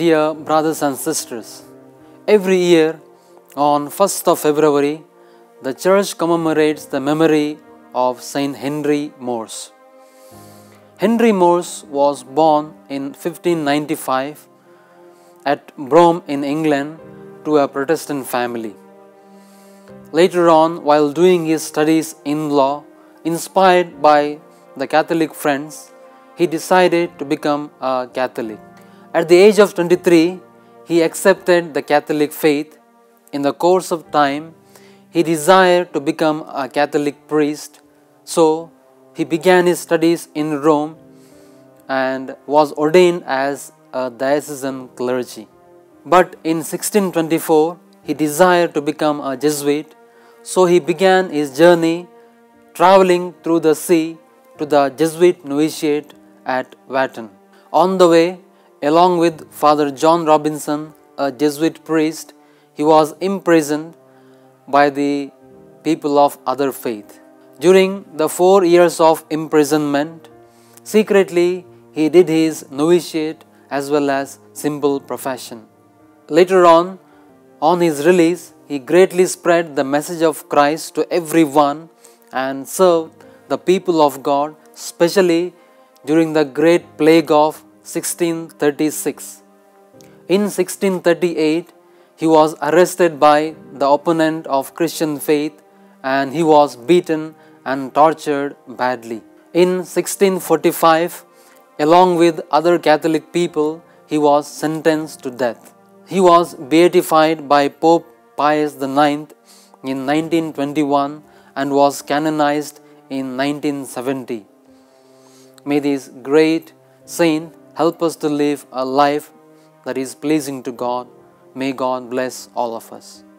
Dear brothers and sisters, every year on 1st of February, the Church commemorates the memory of Saint Henry Morse. Henry Morse was born in 1595 at Brougham in England to a Protestant family. Later on, while doing his studies in law, inspired by the Catholic friends, he decided to become a Catholic. At the age of 23, he accepted the Catholic faith. In the course of time, he desired to become a Catholic priest, so he began his studies in Rome and was ordained as a diocesan clergy. But in 1624, he desired to become a Jesuit, so he began his journey traveling through the sea to the Jesuit novitiate at Watton. On the way, along with Fr.John Robinson, a Jesuit priest, he was imprisoned by the people of other faith. During the 4 years of imprisonment, secretly he did his novitiate as well as simple profession. Later on his release, he greatly spread the message of Christ to everyone and served the people of God, especially during the Great Plague of 1636. In 1638, he was arrested by the opponent of Christian faith and he was beaten and tortured badly. In 1645, along with other Catholic people, he was sentenced to death. He was beatified by Pope Pius IX in 1921 and was canonized in 1970. May this great saint help us to live a life that is pleasing to God. May God bless all of us.